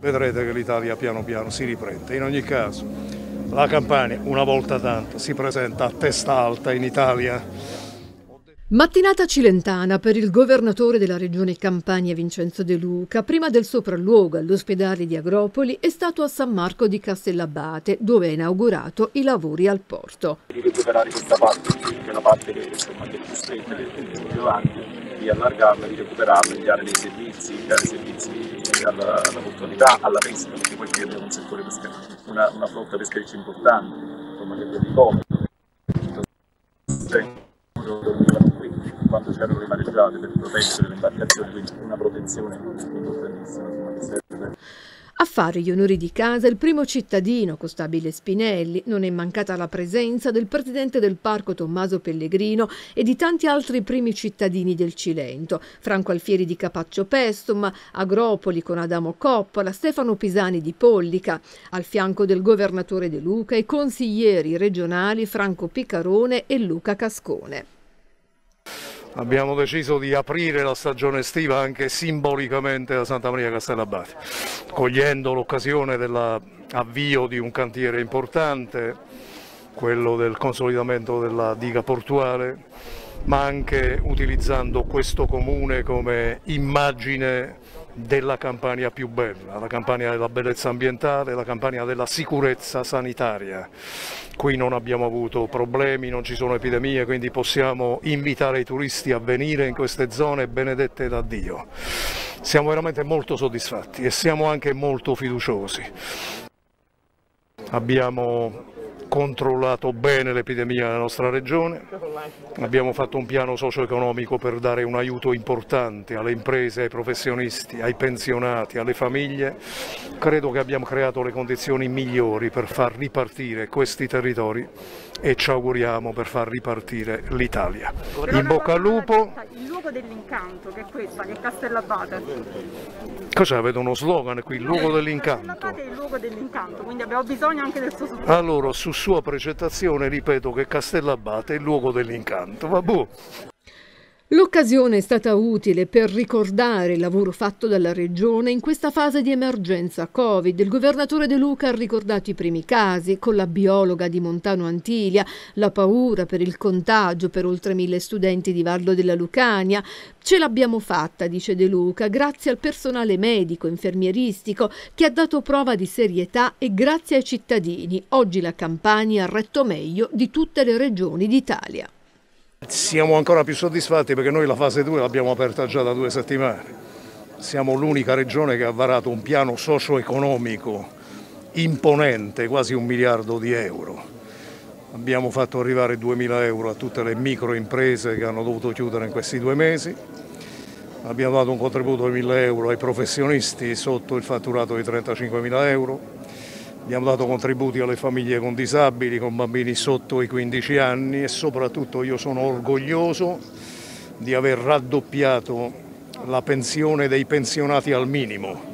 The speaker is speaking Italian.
Vedrete che l'Italia piano piano si riprende. In ogni caso, la Campania una volta tanto si presenta a testa alta in Italia. Mattinata cilentana per il governatore della regione Campania Vincenzo De Luca. Prima del sopralluogo all'ospedale di Agropoli è stato a San Marco di Castellabate, dove ha inaugurato i lavori al porto. Di recuperare questa parte, che è una parte che insomma, è più stretta, che è più avanti, di allargarla, di recuperarla, di dare dei servizi, alla portualità, alla pesca, perché poi qui abbiamo un settore pescare, una flotta pescatrice importante, insomma, che abbiamo ricoperto. Quando c'erano le mareggiate per proteggere le imbarcazioni, quindi una protezione importantissima che serve. A fare gli onori di casa il primo cittadino, Costabile Spinelli. Non è mancata la presenza del presidente del parco Tommaso Pellegrino e di tanti altri primi cittadini del Cilento: Franco Alfieri di Capaccio Pestum, Agropoli con Adamo Coppola, Stefano Pisani di Pollica. Al fianco del governatore De Luca i consiglieri regionali Franco Picarone e Luca Cascone. Abbiamo deciso di aprire la stagione estiva anche simbolicamente a Santa Maria Castellabate, cogliendo l'occasione dell'avvio di un cantiere importante, quello del consolidamento della diga portuale, ma anche utilizzando questo comune come immagine della Campania più bella, la Campania della bellezza ambientale, la Campania della sicurezza sanitaria. Qui non abbiamo avuto problemi, non ci sono epidemie, quindi possiamo invitare i turisti a venire in queste zone benedette da Dio. Siamo veramente molto soddisfatti e siamo anche molto fiduciosi. Abbiamo controllato bene l'epidemia nella nostra regione, abbiamo fatto un piano socio-economico per dare un aiuto importante alle imprese, ai professionisti, ai pensionati, alle famiglie. Credo che abbiamo creato le condizioni migliori per far ripartire questi territori e ci auguriamo per far ripartire l'Italia. In bocca al lupo. Il luogo dell'incanto, che è questa, che è Castellabate. Cosa avete uno slogan qui, il luogo dell'incanto? Castellabate è il luogo dell'incanto, quindi abbiamo bisogno anche del suo supporto. Allora, su sua precettazione ripeto che Castellabate è il luogo dell'incanto. Vabbè. L'occasione è stata utile per ricordare il lavoro fatto dalla Regione in questa fase di emergenza Covid. Il governatore De Luca ha ricordato i primi casi con la biologa di Montano Antiglia, la paura per il contagio per oltre 1000 studenti di Vallo della Lucania. Ce l'abbiamo fatta, dice De Luca, grazie al personale medico, infermieristico che ha dato prova di serietà e grazie ai cittadini. Oggi la Campania ha retto meglio di tutte le regioni d'Italia. Siamo ancora più soddisfatti perché noi la fase 2 l'abbiamo aperta già da 2 settimane. Siamo l'unica regione che ha varato un piano socio-economico imponente, quasi 1 miliardo di euro. Abbiamo fatto arrivare 2000 euro a tutte le microimprese che hanno dovuto chiudere in questi 2 mesi. Abbiamo dato un contributo di 1000 euro ai professionisti sotto il fatturato di 35.000 euro. Abbiamo dato contributi alle famiglie con disabili, con bambini sotto i 15 anni e soprattutto io sono orgoglioso di aver raddoppiato la pensione dei pensionati al minimo.